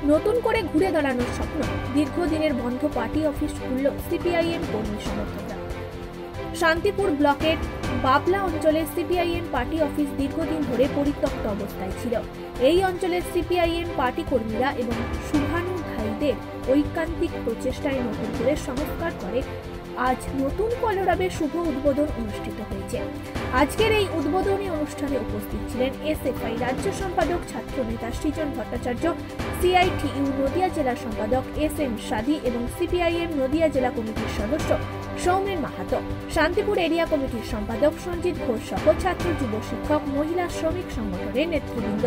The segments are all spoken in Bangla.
নতুন করে ঘুরে দাঁড়ানোর স্বপ্ন। দীর্ঘদিনের বন্ধ পার্টি অফিস খুলল সিপিআইএম কর্মী সমর্থকরা। শান্তিপুর ব্লকের বাবলা অঞ্চলের সিপিআইএম পার্টি অফিস দীর্ঘদিন ধরে পরিত্যক্ত অবস্থায় ছিল। এই অঞ্চলের সিপিআইএম পার্টি কর্মীরা এবং শুভানুধ্যায়ীদের ঐকান্তিক প্রচেষ্টায় নতুন করে সংস্কার করে আজ নতুন কলরবের শুভ উদ্বোধন অনুষ্ঠিত হয়েছে। আজকের এই উদ্বোধনী অনুষ্ঠানে উপস্থিত ছিলেন এসএফআই রাজ্য সম্পাদক ছাত্র নেতা সৃজন ভট্টাচার্য, সিআইটিইউ নদিয়া জেলা সম্পাদক এসএম সাদি এবং সিপিআইএম নদিয়া জেলা কমিটির সদস্য সৌমেন মাহাতো, শান্তিপুর এরিয়া কমিটির সম্পাদক সঞ্জিত ঘোষ সহ ছাত্র যুব শিক্ষক, মহিলা শ্রমিক সংগঠনের নেতৃবৃন্দ।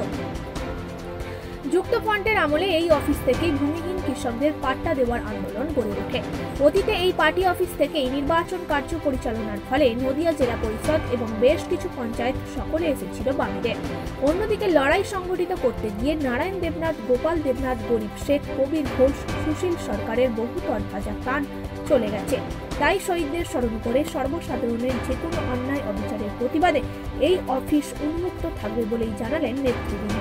যুক্তফ্রন্টের আমলে এই অফিস থেকেই ভূমিহীন কৃষকদের পাট্টা দেওয়ার আন্দোলন গড়ে ওঠে। অতীতে এই পার্টি অফিস থেকেই নির্বাচন কার্য পরিচালনার ফলে নদিয়া জেলা পরিষদ এবং বেশ কিছু পঞ্চায়েত সকলে এসেছিল বামেদের। অন্যদিকে লড়াই সংগঠিত করতে গিয়ে নারায়ণ দেবনাথ, গোপাল দেবনাথ, গরিব শেখ, কবির ঘোষ, সুশীল সরকারের বহু তরফাজা প্রাণ চলে গেছে। তাই শহীদদের স্মরণ করে সর্বসাধারণের যে কোনো অন্যায় অবিচারের প্রতিবাদে এই অফিস উন্মুক্ত থাকবে বলেই জানালেন নেতৃবৃন্দ।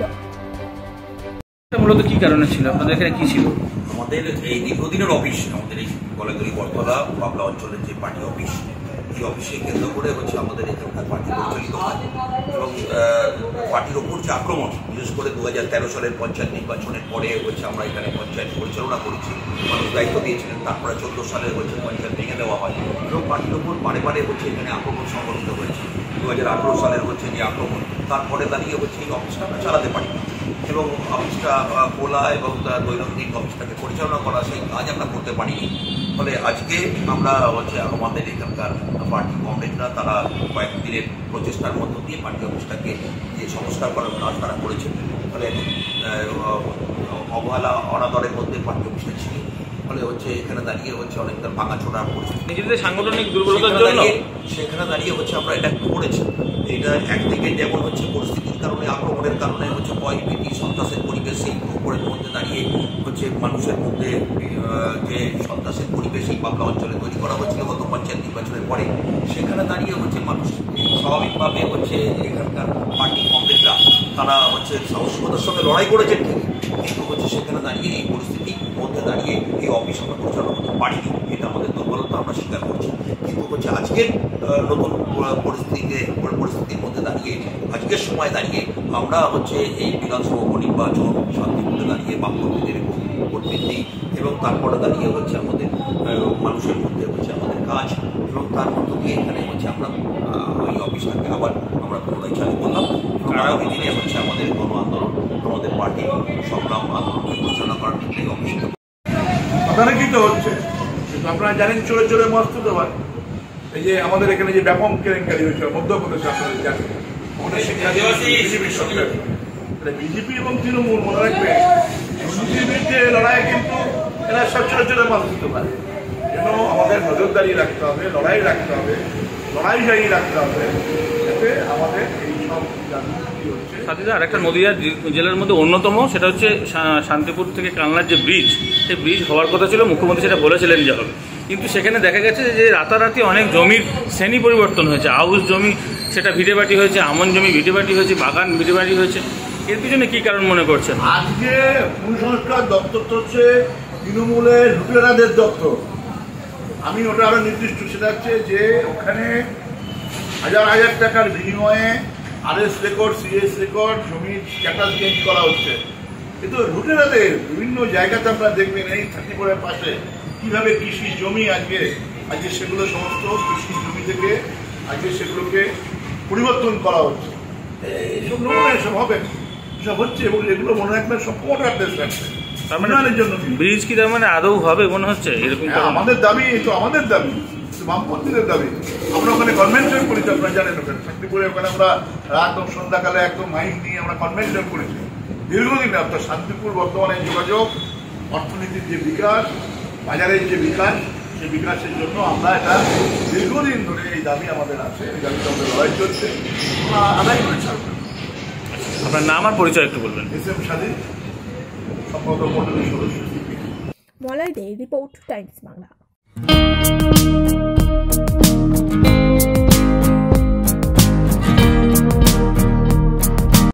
মূলত কি কারণে ছিল আপনাদের এখানে? কি ছিল আমাদের এই দীর্ঘদিনের অফিস, আমাদের এই গলাগড়ি বরতলা বাবলা অঞ্চলের যে পার্টি অফিস, এই অফিসে কেন্দ্র করে হচ্ছে আমাদের এখানকার পার্টি পরিচালিত হয় এবং পার্টির ওপর যে আক্রমণ, বিশেষ করে 2013 সালের পঞ্চায়েত নির্বাচনের পরে হচ্ছে আমরা এখানে পঞ্চায়েত পরিচালনা করেছি, মানুষ দায়িত্ব দিয়েছিলেন। তারপরে 14 সালে হচ্ছে পঞ্চায়েত ভেঙে দেওয়া হয় এবং পার্টির ওপর বারে বারে হচ্ছে এখানে আক্রমণ সংঘটিত হয়েছে। 2018 সালের হচ্ছে যে আক্রমণ, তারপরে দাঁড়িয়ে হচ্ছে এই অফিসটা আমরা চালাতে পারি এবং অফিসটা খোলা এবং দৈনন্দিন অফিসটাকে পরিচালনা করা, সেই কাজ আমরা করতে পারিনি। ফলে আজকে আমরা হচ্ছে আমাদের এখানকার পার্টি কমরেডরা তারা কয়েকদিনের প্রচেষ্টার মধ্য দিয়ে পার্টি অফিসটাকে যে সংস্কার করার কাজ তারা করেছেন। ফলে অবহেলা অনাদরের মধ্যে পার্টি অফিসটা ছিল। ফলে হচ্ছে এখানে দাঁড়িয়ে হচ্ছে অনেকটা ভাঙাচোরার পরিস্থিতি, নিজেদের সাংগঠনিক দুর্বলতার জন্য সেখানে দাঁড়িয়ে হচ্ছে আমরা এটা করেছি। এটা একদিকে যেমন হচ্ছে পরিস্থিতির কারণে, আক্রমণের কারণে হচ্ছে ভয় ভীতি সন্ত্রাসের পরিবেশ, এই উপরের মধ্যে দাঁড়িয়ে হচ্ছে মানুষের মধ্যে যে সন্ত্রাসের পরিবেশ এই বাবলা অঞ্চলে তৈরি করা হয়েছিল গত পঞ্চায়েত নির্বাচনের পরে, সেখানে দাঁড়িয়ে হচ্ছে মানুষ স্বাভাবিকভাবে হচ্ছে এখানকার পার্টি কমরেডরা তারা হচ্ছে সাহসিকতার সঙ্গে লড়াই করেছেন ঠিকই, কিন্তু হচ্ছে সেখানে দাঁড়িয়ে এই পরিস্থিতির মধ্যে দাঁড়িয়ে এই অফিস আমরা পরিচালনা করতে পারিনি। এটা আমাদের দুর্বলতা, আমরা স্বীকার করছি। কিন্তু হচ্ছে আজকের নতুন পরিস্থিতির মধ্যে দাঁড়িয়ে, আজকের সময় দাঁড়িয়ে আমরা হচ্ছে এই বিধানসভা উপনির্বাচন শান্তিপুরে দাঁড়িয়ে বামপন্থীদের ভোটবৃদ্ধি এবং তারপরে দাঁড়িয়ে হচ্ছে আমাদের মানুষের মধ্যে হচ্ছে আমাদের কাজ এবং তার মধ্য দিয়ে এখানে হচ্ছে আমরা এই অফিসটাকে আবার আমরা পুনরায় চালু করলাম। আগামী দিনে হচ্ছে আমাদের গণ আন্দোলন, আমাদের পার্টি সংগ্রাম আন্দোলনকে পরিচালনা করার ক্ষেত্রে এই অফিসটা তদারকিত হচ্ছে। কিন্তু আপনারা জানেন চোরে চোরে মস্ত দেওয়ার, এই যে আমাদের এখানে যে ব্যাপক কেলেঙ্কারি হয়েছে মধ্যপ্রদেশে, আপনারা জানেন বিজেপি এবং তৃণমূল মনে রাখবে দুর্নীতির বিরুদ্ধে লড়াই, কিন্তু এরা সব চোরে চোরে মাছ দিতে পারে। যেন আমাদের নজরদারি রাখতে হবে, লড়াই রাখতে হবে, লড়াই জারি রাখতে হবে, যাতে আমাদের এই সব সাথীদা আর একটা নদিয়া জেলার মধ্যে অন্যতম, সেটা হচ্ছে শান্তিপুর থেকে কালনার যে ব্রিজ, সেই ব্রিজ হওয়ার কথা ছিল, মুখ্যমন্ত্রী সেটা বলেছিলেন যে হবে, কিন্তু সেখানে দেখা গেছে যে রাতারাতি অনেক জমির শ্রেণী পরিবর্তন হয়েছে। আউশ জমি সেটা ভিটেবাটি হয়েছে, আমন জমি ভিটেবাটি হয়েছে, বাগান ভিটেবাটি হয়েছে। এর পিছনে কি কারণ মনে করছেন? আজকে ভূসংস্কার দপ্তর হচ্ছে তৃণমূলের লুটেরাদের দপ্তর। আমি ওটা আরো নির্দিষ্ট, সেটা হচ্ছে যে ওখানে হাজার হাজার টাকার বিনিময়ে RS রেকর্ড, CS রেকর্ড, জমির স্ট্যাটাস চেঞ্জ করা হচ্ছে। কিন্তু লুটেরাদের বিভিন্ন জায়গাতে আপনারা দেখবেন এই 34-এর পাশে কিভাবে কৃষি জমি আজকে সেগুলো সমস্ত কৃষি জমি থেকে আজকে সেগুলোকে পরিবর্তন করা হচ্ছে। এইসব নমুনা এসব হবে, এসব হচ্ছে এবং এগুলো মনে রাখবেন সব কোটারদের রাখছে। ব্রিজ কি তার মানে আদৌ হবে মনে হচ্ছে? এরকম আমাদের দাবি, তো আমাদের দাবি, বামপন্থীদের দাবি। আমরা ওখানে কনভেনশন করেছি, আপনারা জানেন ওখানে শান্তিপুরে ওখানে আমরা রাত ও সন্ধ্যাকালে একদম মাইক নিয়ে আমরা কনভেনশন করেছি। দীর্ঘদিনে আপনার শান্তিপুর বর্তমানে যোগাযোগ, অর্থনীতির যে বিকাশ, বাজারের যে বিকাশ, সেই বিকাশের জন্য আমরা এটা দীর্ঘদিন ধরে এই দাবি আমাদের আছে, এই দাবিতে আমাদের লড়াই চলছে, আদায় করে ছাড়বেন। আপনার নাম আর পরিচয় একটু বলবেন? এসএম সাদি, সম্পাদক মন্ডলীর সদস্য। Malay De, report, Times Bangla.